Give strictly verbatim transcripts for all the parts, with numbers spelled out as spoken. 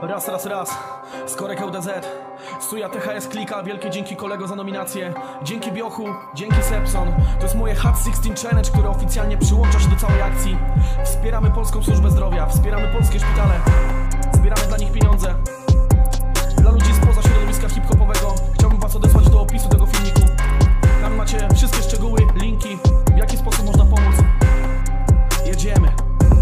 Raz, raz, raz, Skorek L D Z, Suja T H S Klika, wielkie dzięki kolego za nominację. Dzięki Biochu, dzięki Sepson. To jest moje Hot szesnaście Challenge, które oficjalnie przyłącza się do całej akcji. Wspieramy polską służbę zdrowia, wspieramy polskie szpitale, zbieramy dla nich pieniądze. Dla ludzi spoza środowiska hip-hopowego chciałbym was odesłać do opisu tego filmiku. Tam macie wszystkie szczegóły, linki, w jaki sposób można pomóc. Jedziemy.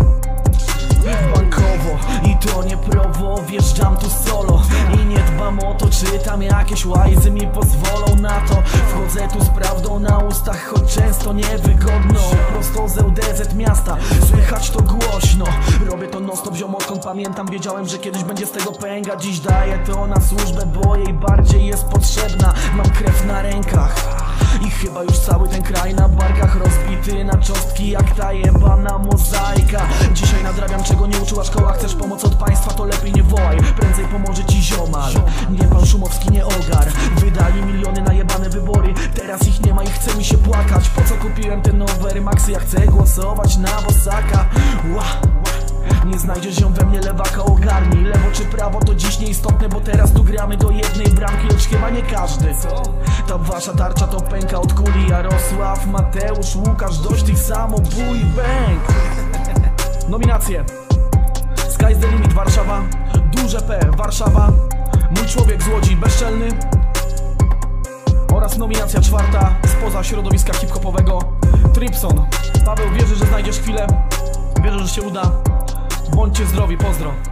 Bankowo i to nie prowo, wjeżdżam tu solo i nie dbam o to, czy tam jakieś łajzy mi pozwolą na to. Wchodzę tu z prawdą na ustach, choć często niewygodno. Prosto z L D Z miasta, słychać to głośno. Robię to non stop, ziom, odkąd pamiętam. Wiedziałem, że kiedyś będzie z tego pęga. Dziś daję to na służbę, bo jej bardziej jest potrzebna. Mam krew na rękach i chyba już cały ten kraj na barkach, rozbity na cząstki jak ta jebana mozaika. Dzisiaj nadrabiam, czego nie uczyła szkoła. Chcesz pomoc od państwa, to lepiej nie wołaj, prędzej pomoże ci ziomal. Nie pan Szumowski, nie Ogar. Wydali miliony na jebane wybory, teraz ich nie ma i chce mi się płakać. Po co kupiłem te nowe Rymaxy? Ja chcę głosować na Bosaka. Ła. Nie znajdziesz ją we mnie, lewaka, ogarnij. Lewo czy prawo to dziś nieistotne, bo teraz tu gramy do jednej bramki, lecz chyba nie każdy. Ta wasza tarcza to pęka od kuli. Jarosław, Mateusz, Łukasz, dość tych samobój, bang. Nominacje: Sky's the Limit Warszawa, Duże P Warszawa, Mój Człowiek z Łodzi Bezczelny oraz nominacja czwarta spoza środowiska hip-hopowego, Trypson. Paweł, wierzę, że znajdziesz chwilę, wierzę, że się uda. Bądźcie zdrowi, pozdro.